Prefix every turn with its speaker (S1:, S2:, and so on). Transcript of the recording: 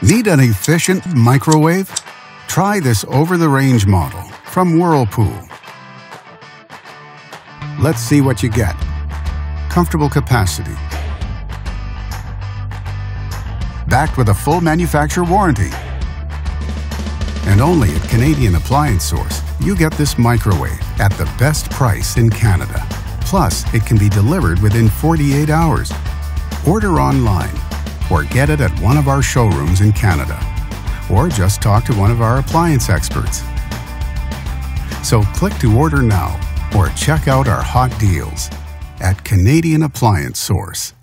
S1: Need an efficient microwave? Try this over-the-range model from Whirlpool. Let's see what you get. Comfortable capacity. Backed with a full manufacturer warranty. And only at Canadian Appliance Source, you get this microwave at the best price in Canada. Plus, it can be delivered within 48 hours. Order online or get it at one of our showrooms in Canada. Or just talk to one of our appliance experts. So click to order now or check out our hot deals at Canadian Appliance Source.